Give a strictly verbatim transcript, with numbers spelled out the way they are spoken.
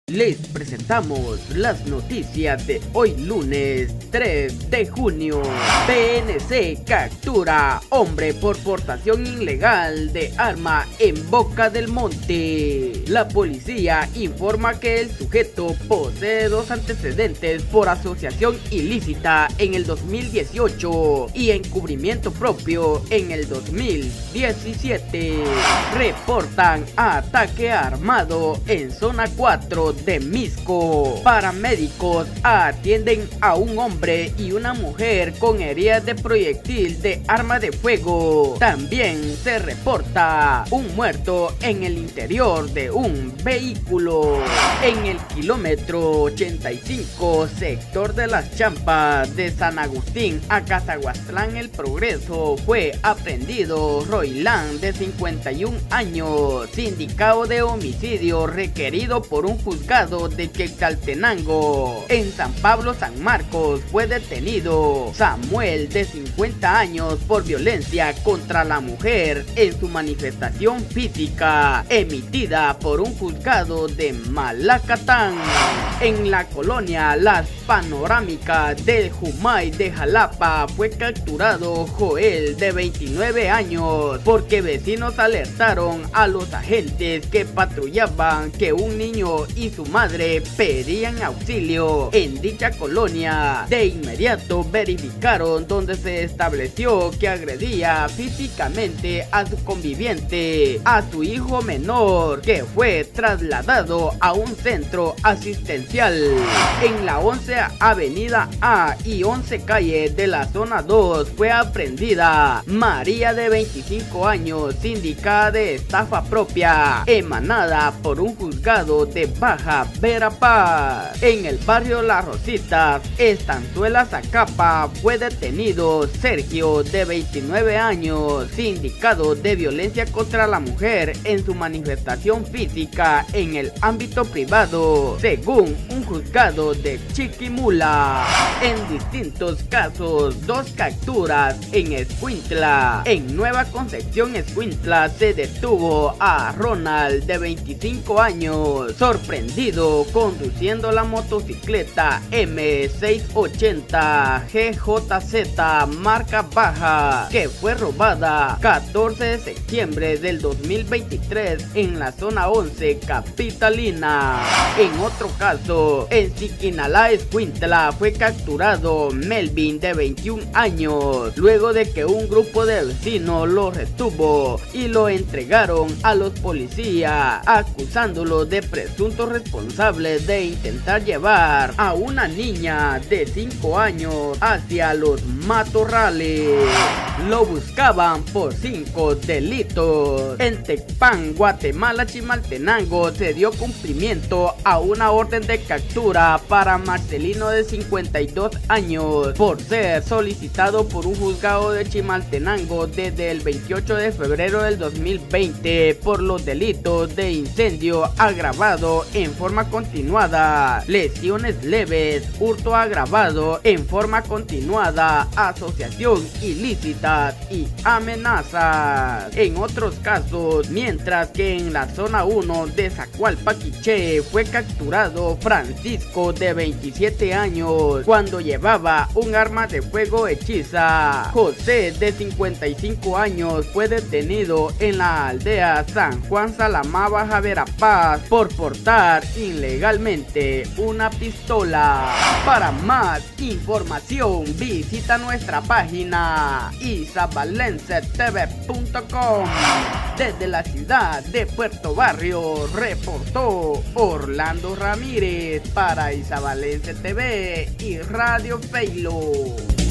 Les presentamos las noticias de hoy lunes tres de junio. P N C captura hombre por portación ilegal de arma en Boca del Monte. La policía informa que el sujeto posee dos antecedentes por asociación ilícita en el dos mil dieciocho y encubrimiento propio en el dos mil diecisiete. Reportan ataque armado en zona cuatro de Misco. Paramédicos atienden a un hombre y una mujer con heridas de proyectil de arma de fuego. También se reporta un muerto en el interior de un vehículo. En el kilómetro ochenta y cinco, sector de Las Champas de San Agustín a Cazaguastlán El Progreso, fue aprehendido Roilán, de cincuenta y un años, sindicado de homicidio requerido por un juzgado de Quetzaltenango. En San Pablo San Marcos fue detenido Samuel, de cincuenta años, por violencia contra la mujer en su manifestación física emitida por un juzgado de Malacatán. En la colonia Las Panorámicas del Jumay de Jalapa fue capturado Joel, de veintinueve años, porque vecinos alertaron a los agentes que patrullaban que un niño y su madre pedían auxilio en dicha colonia. De inmediato verificaron donde se estableció que agredía físicamente a su conviviente, a su hijo menor, que fue trasladado a un centro asistencial. En la once Avenida A y once Calle de la zona dos fue aprehendida María, de veinticinco años, sindicada de estafa propia emanada por un juzgado de Baja Verapaz. En el barrio Las Rositas, Estanzuela, Zacapa, fue detenido Sergio, de veintinueve años, sindicado de violencia contra la mujer en su manifestación física en el ámbito privado, según un juzgado de Chiquimula. En distintos casos, dos capturas en Escuintla. En Nueva Concepción, Escuintla, se detuvo a Ronald, de veinticinco años, sorprendido conduciendo la motocicleta M seiscientos ochenta G J Z marca baja, que fue robada catorce de septiembre del dos mil veintitrés en la zona once capitalina. En otro caso, en Siquinalá, Escuintla, fue capturado Melvin, de veintiún años, luego de que un grupo de vecinos lo retuvo y lo entregaron a los policías, acusándolo de presuntos responsables de intentar llevar a una niña de cinco años hacia los matorrales. Lo buscaban por cinco delitos. En Tecpan, Guatemala, Chimaltenango, se dio cumplimiento a una orden de captura para Marcelino, de cincuenta y dos años, por ser solicitado por un juzgado de Chimaltenango desde el veintiocho de febrero del dos mil veinte por los delitos de incendio agravado en forma continuada, lesiones leves, hurto agravado en forma continuada, asociación ilícita y amenazas. En otros casos, mientras que en la zona uno de Zacualpa, Quiché, fue capturado Francisco, de veintisiete años, cuando llevaba un arma de fuego hechiza. José, de cincuenta y cinco años, fue detenido en la aldea San Juan Salamá, Baja Verapaz, por portar ilegalmente una pistola. Para más información, visita nuestra página isabalense t v punto com. Desde la ciudad de Puerto Barrio, reportó Orlando Ramírez para Isabalense T V y Radio Feilo.